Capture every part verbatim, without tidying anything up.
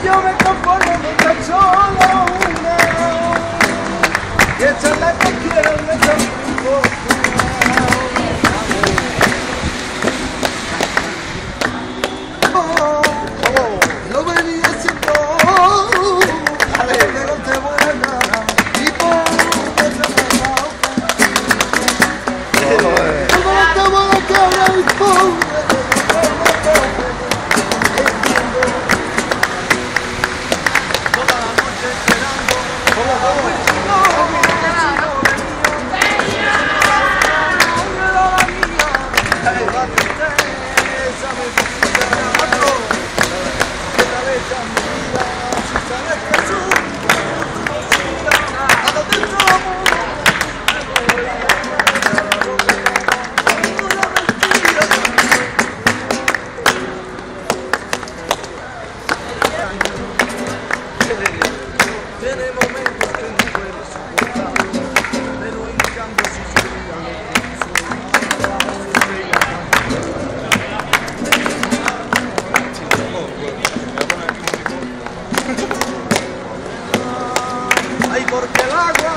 yo me conformo con solo una. Y esa es la que quiero, me conformo. Lo venía haciendo, pero no te voy a nada. Y por te he trabajado. No te voy a quedar y por tiene momentos que no puedes soportar, pero en cambio si se olvida lo que ay, porque el agua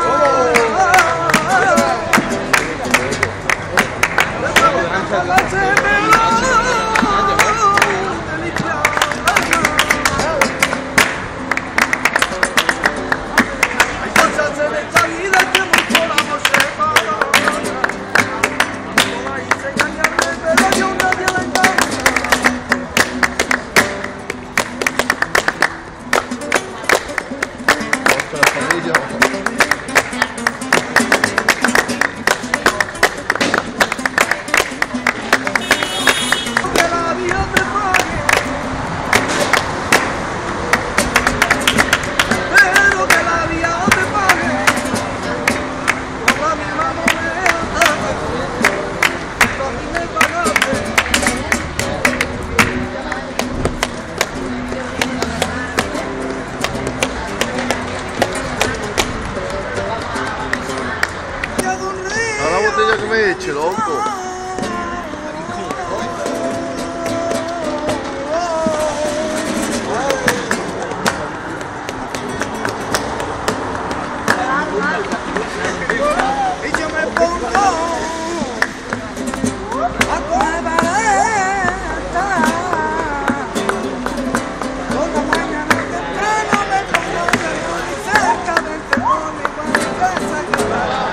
que me eche, loco. Y yo me pongo a coger vareta. Por la mañana temprano me pongo y cerca del temor y cuando pasa que va.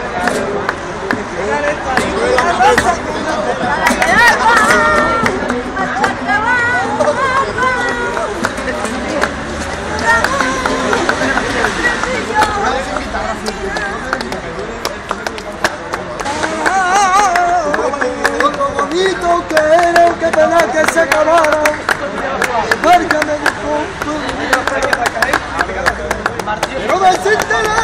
Bonito que era, que pena que se acabara. Márgame de punto. Pero decirte